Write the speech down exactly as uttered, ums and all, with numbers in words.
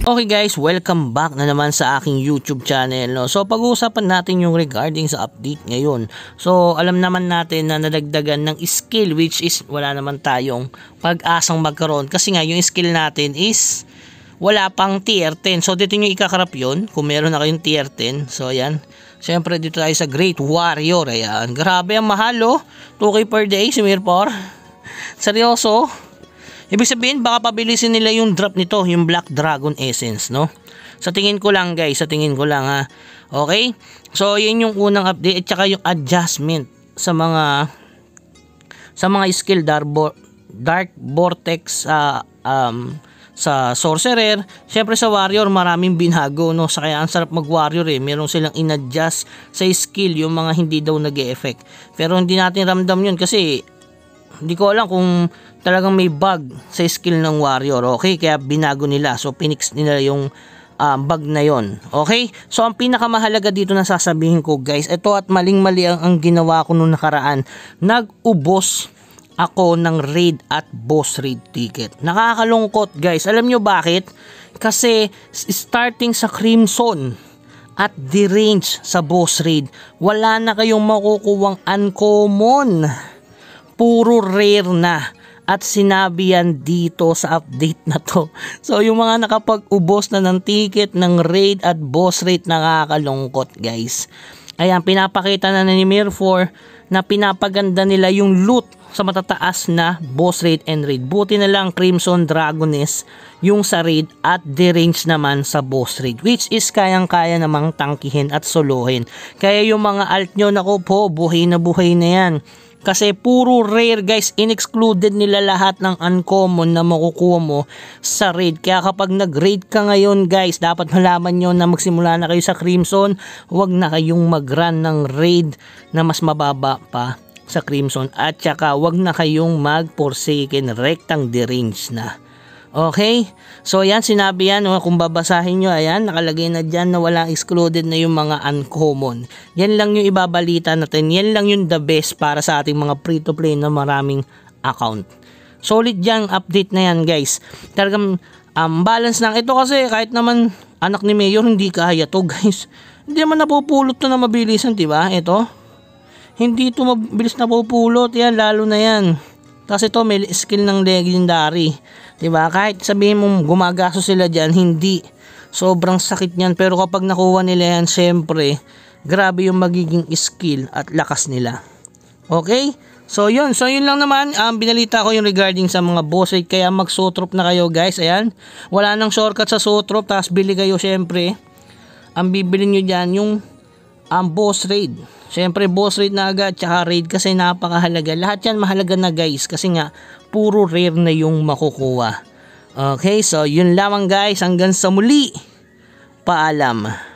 Okay guys, welcome back na naman sa aking YouTube channel, no? So pag-uusapan natin yung regarding sa update ngayon. So alam naman natin na nadagdagan ng skill, which is wala naman tayong pag-asang magkaroon kasi nga yung skill natin is wala pang tier ten. So dito nyo ikakarap yun kung meron na kayong tier ten. So ayan, syempre dito tayo sa Great Warrior. Ayan, grabe ang mahal, oh, two K per day si Mir four. Seryoso. Ibig sabihin baka pabilisin nila yung drop nito, yung Black Dragon Essence, no? Sa tingin ko lang guys, sa tingin ko lang ha. Okay? So yun yung unang update at saka yung adjustment sa mga sa mga skill Dark, Dark Vortex uh, um, sa Sorcerer. Syempre sa Warrior maraming binago, no? Sa kaya ang sarap mag Warrior eh. Meron silang in-adjust sa skill yung mga hindi daw nag-e-effect. Pero hindi natin ramdam yun kasi hindi ko alam kung talagang may bug sa skill ng Warrior, okay? Kaya binago nila. So pinix nila yung uh, bug na yon, okay? So ang pinakamahalaga dito na sasabihin ko guys, ito at maling-mali ang, ang ginawa ko nung nakaraan. Nag-ubos ako ng raid at boss raid ticket. Nakakalungkot guys. Alam nyo bakit? Kasi starting sa Crimson at derange sa boss raid, wala na kayong makukuwang uncommon. Puro rare na. At sinabi yan dito sa update na to. So yung mga nakapag-ubos na ng ticket ng raid at boss rate, nakakalungkot guys. Ayan, pinapakita na ni Mir four na pinapaganda nila yung loot sa matataas na boss rate and raid. Buti na lang Crimson Dragoness yung sa raid at derange naman sa boss raid, which is kayang-kaya namang tangkihin at solohin. Kaya yung mga alt nyo, naku po, buhay na buhay na yan. Kasi puro rare guys, in-excluded nila lahat ng uncommon na makukuha mo sa raid. Kaya kapag nag-raid ka ngayon guys, dapat malaman nyo na magsimula na kayo sa Crimson. Huwag na kayong mag-run ng raid na mas mababa pa sa Crimson. At saka huwag na kayong mag-Forsaken Rectang derange na. Okay? So ayan, sinabi yan, no? Kung babasahin nyo, ayan, nakalagay na dyan na walang excluded na yung mga uncommon. Yan lang yung ibabalita natin. Yan lang yung the best para sa ating mga free-to-play na maraming account. Solid yung update na yan guys. Talagang um, balance lang. Ito kasi kahit naman anak ni Mayor, hindi kaya to guys. Hindi naman napupulot to na mabilisan, diba? Ito. Hindi to mabilis napupulot. Yan, lalo na yan. Kasi to may skill ng legendary, diba? Kahit sabihin mo gumagaso sila dyan, hindi. Sobrang sakit niyan. Pero kapag nakuha nila yan, syempre grabe yung magiging skill at lakas nila. Okay? So yun, so yun lang naman. um, Binalita ko yung regarding sa mga boss raid. Kaya mag sotrop na kayo guys. Ayan, wala nang shortcut sa sotrop. Tapos bili kayo syempre. Ang bibili nyo dyan yung um, boss raid. Siyempre boss raid na agad, tsaka raid kasi napakahalaga. Lahat yan mahalaga na guys kasi nga puro rare na yung makukuha. Okay, so yun lamang guys, hanggang sa muli. Paalam.